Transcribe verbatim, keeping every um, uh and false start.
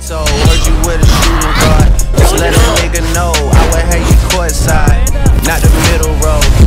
so heard you with a shooting guard. Just let a nigga know I would have you courtside, not the middle row.